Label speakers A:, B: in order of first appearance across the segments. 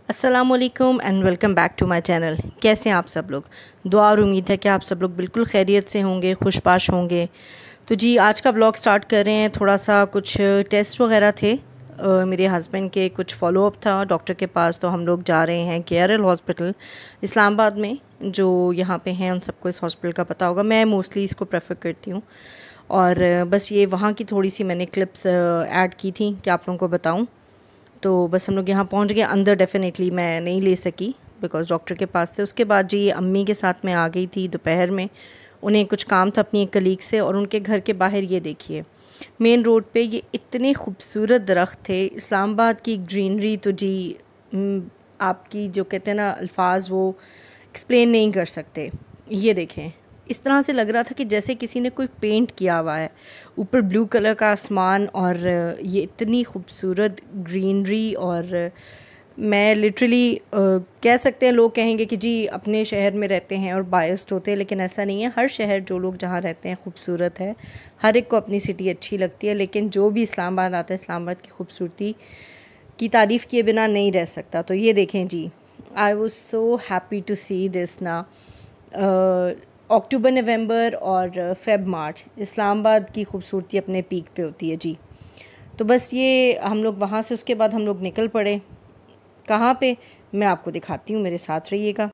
A: अस्सलामुअलैकुम and welcome back to my channel. कैसे हैं आप सब लोग? दुआ और उम्मीद है कि आप सब लोग बिल्कुल खैरियत से होंगे, खुशबाश होंगे। तो जी आज का व्लॉग स्टार्ट कर रहे हैं। थोड़ा सा कुछ टेस्ट वगैरह थे, मेरे हस्बैंड के कुछ फॉलोअप था डॉक्टर के पास, तो हम लोग जा रहे हैं केआरएल हॉस्पिटल इस्लामाबाद में। जो यहाँ पे हैं उन सबको इस हॉस्पिटल का पता होगा, मैं मोस्टली इसको प्रेफर करती हूँ। और बस ये वहाँ की थोड़ी सी मैंने क्लिप्स ऐड की थी कि आप लोगों को बताऊँ। तो बस हम लोग यहाँ पहुँच गए। अंदर डेफ़िनेटली मैं नहीं ले सकी बिकॉज़ डॉक्टर के पास थे। उसके बाद जी अम्मी के साथ मैं आ गई थी दोपहर में, उन्हें कुछ काम था अपनी एक कलीग से। और उनके घर के बाहर ये देखिए मेन रोड पे ये इतने खूबसूरत दरख्त थे। इस्लामाबाद की ग्रीनरी तो जी आपकी जो कहते हैं ना अल्फाज वो एक्सप्लेन नहीं कर सकते। ये देखें, इस तरह से लग रहा था कि जैसे किसी ने कोई पेंट किया हुआ है। ऊपर ब्लू कलर का आसमान और ये इतनी खूबसूरत ग्रीनरी। और मैं लिटरली कह सकते हैं, लोग कहेंगे कि जी अपने शहर में रहते हैं और बायस्ड होते हैं, लेकिन ऐसा नहीं है। हर शहर जो लोग जहाँ रहते हैं खूबसूरत है, हर एक को अपनी सिटी अच्छी लगती है। लेकिन जो भी इस्लामाबाद आता है, इस्लामाबाद की खूबसूरती की तारीफ़ किए बिना नहीं रह सकता। तो ये देखें जी, I was so happy to see this ना। अक्टूबर नवंबर और फेब मार्च इस्लामाबाद की खूबसूरती अपने पीक पे होती है जी। तो बस ये हम लोग वहाँ से उसके बाद हम लोग निकल पड़े। कहाँ पे मैं आपको दिखाती हूँ, मेरे साथ रहिएगा।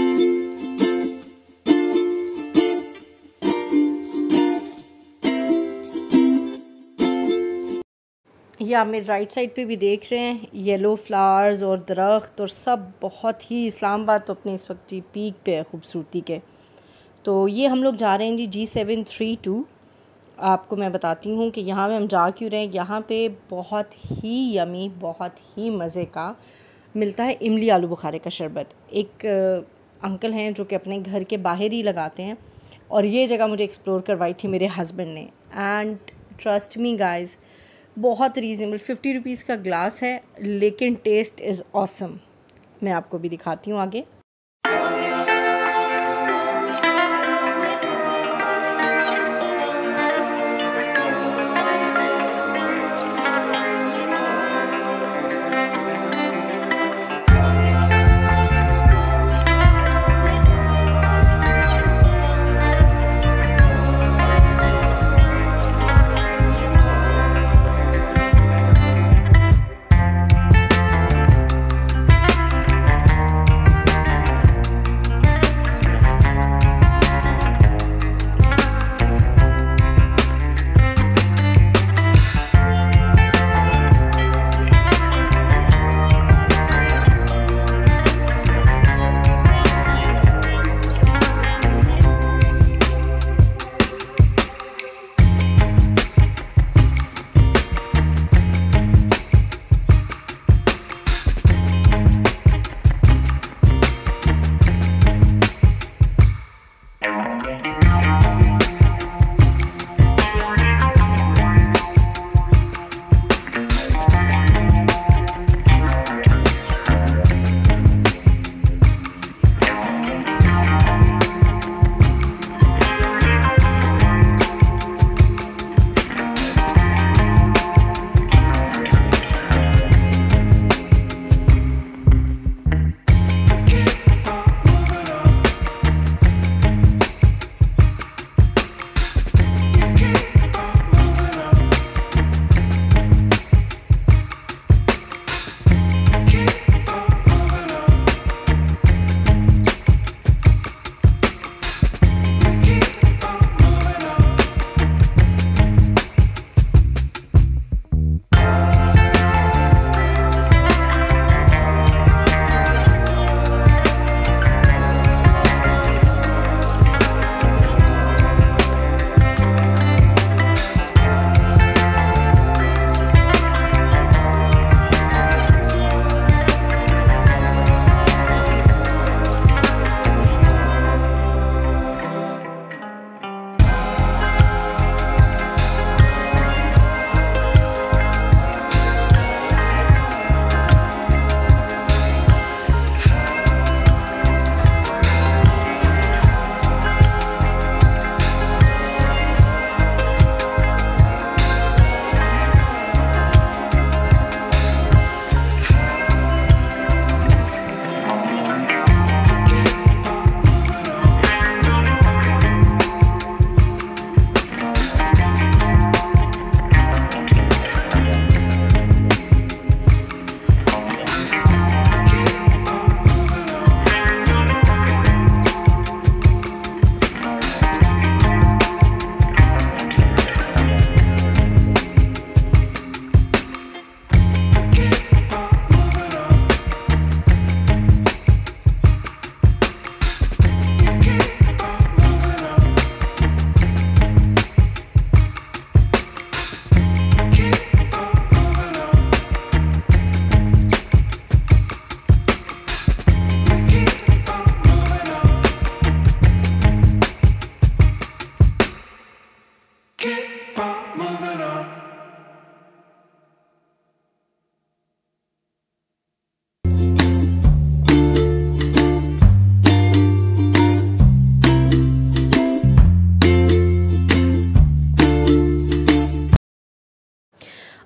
A: ये आप मेरे राइट साइड पे भी देख रहे हैं, येलो फ्लावर्स और दरख्त और सब बहुत ही। इस्लामाबाद तो अपने इस वक्त जी पीक पे है खूबसूरती के। तो ये हम लोग जा रहे हैं जी G732। आपको मैं बताती हूँ कि यहाँ पे हम जा क्यों रहे हैं। यहाँ पे बहुत ही यमी, बहुत ही मज़े का मिलता है इमली आलू बुखारे का शरबत। एक अंकल हैं जो कि अपने घर के बाहर ही लगाते हैं, और ये जगह मुझे एक्सप्लोर करवाई थी मेरे हस्बैंड ने। एंड ट्रस्ट मी गाइस, बहुत रीज़नेबल, 50 रुपीज़ का ग्लास है, लेकिन टेस्ट इज़ ऑसम। मैं आपको भी दिखाती हूँ आगे।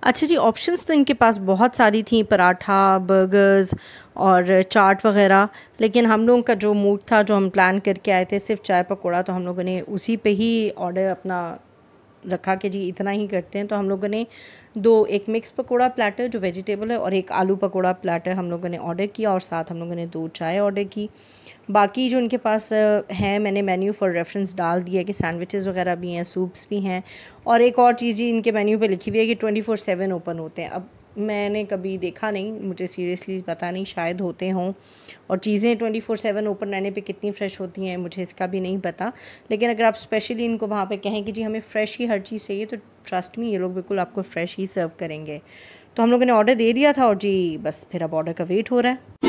A: अच्छा जी, ऑप्शंस तो इनके पास बहुत सारी थी, पराठा, बर्गर्स और चाट वग़ैरह, लेकिन हम लोगों का जो मूड था, जो हम प्लान करके आए थे सिर्फ चाय पकौड़ा, तो हम लोगों ने उसी पे ही ऑर्डर अपना रखा कि जी इतना ही करते हैं। तो हम लोगों ने एक मिक्स पकोड़ा प्लेटर जो वेजिटेबल है और एक आलू पकोड़ा प्लेटर हम लोगों ने ऑर्डर किया, और साथ हम लोगों ने 2 चाय ऑर्डर की। बाकी जो इनके पास है, मैंने मेन्यू फॉर रेफरेंस डाल दिया कि सैंडविचेस वगैरह भी हैं, सूप्स भी हैं, और एक और चीज़ जी इनके मेन्यू पे लिखी हुई है कि 24/7 ओपन होते हैं। अब मैंने कभी देखा नहीं, मुझे सीरियसली पता नहीं, शायद होते हों, और चीज़ें 24/7 ओपन रहने पे कितनी फ़्रेश होती हैं मुझे इसका भी नहीं पता। लेकिन अगर आप स्पेशली इनको वहाँ पे कहें कि जी हमें फ़्रेश ही हर चीज़ चाहिए, तो ट्रस्ट मी ये लोग बिल्कुल आपको फ़्रेश ही सर्व करेंगे। तो हम लोगों ने ऑर्डर दे दिया था, और जी बस फिर अब ऑर्डर का वेट हो रहा है।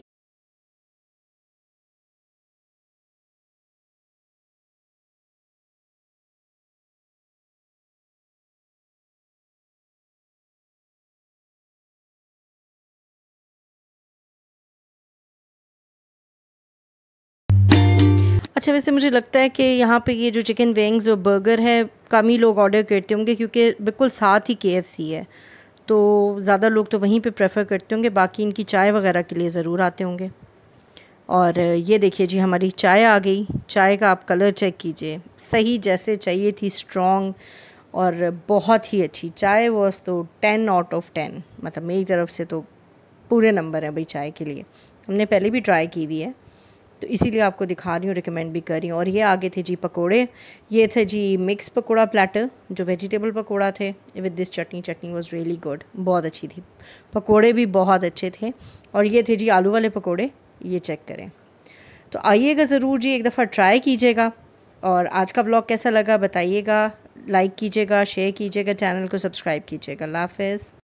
A: अच्छा, वैसे मुझे लगता है कि यहाँ पे ये जो चिकन विंग्स और बर्गर है, कम ही लोग ऑर्डर करते होंगे, क्योंकि बिल्कुल साथ ही KFC है, तो ज़्यादा लोग तो वहीं पे प्रेफर करते होंगे, बाकी इनकी चाय वगैरह के लिए ज़रूर आते होंगे। और ये देखिए जी हमारी चाय आ गई। चाय का आप कलर चेक कीजिए, सही जैसे चाहिए थी, स्ट्रॉन्ग और बहुत ही अच्छी चाय। वॉज तो 10 आउट ऑफ 10, मतलब मेरी तरफ से तो पूरे नंबर है भाई चाय के लिए। हमने पहले भी ट्राई की हुई है, तो इसीलिए आपको दिखा रही हूँ, रिकमेंड भी कर रही हूँ। और ये आगे थे जी पकोड़े। ये थे जी मिक्स पकोड़ा प्लेटर, जो वेजिटेबल पकोड़ा थे with this chutney. Chutney was really good, बहुत अच्छी थी। पकोड़े भी बहुत अच्छे थे। और ये थे जी आलू वाले पकोड़े, ये चेक करें। तो आइएगा ज़रूर जी, एक दफ़ा ट्राई कीजिएगा। और आज का व्लॉग कैसा लगा बताइएगा, लाइक कीजिएगा, शेयर कीजिएगा, चैनल को सब्सक्राइब कीजिएगा। अल्लाह हाफ़िज़।